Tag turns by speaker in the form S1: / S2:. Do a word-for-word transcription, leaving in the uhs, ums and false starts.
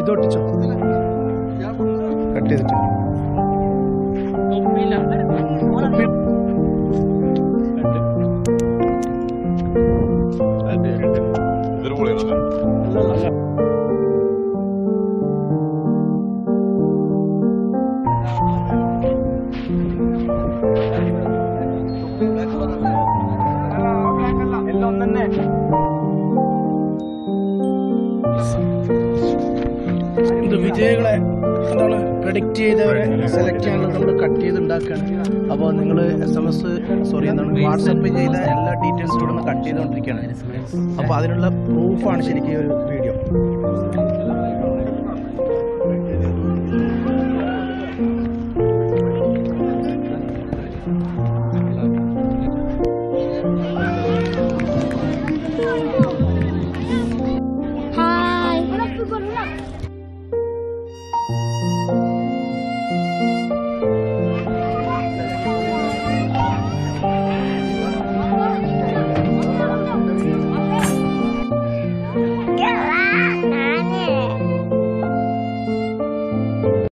S1: ഇതൊട്ടിച്ചോ cut ചെയ്തിട്ട് ഇത് വിജയികളെ എന്താണ് പ്രഡിക്റ്റ് ചെയ്തവരെ സെലക്ട് ചെയ്യാനുള്ള നമ്മൾ കട്ട് ചെയ്ത് ഉണ്ടാക്കുകയാണ്. അപ്പോൾ നിങ്ങൾ എസ് എം എസ് സോറി എന്താണ് വാട്സപ്പ് ചെയ്ത എല്ലാ ഡീറ്റെയിൽസും ഇവിടെ നിന്ന് കട്ട് ചെയ്തുകൊണ്ടിരിക്കുകയാണ്. അപ്പോൾ അതിനുള്ള പ്രൂഫാണ് ശരിക്കും ഈ ഒരു വീഡിയോ.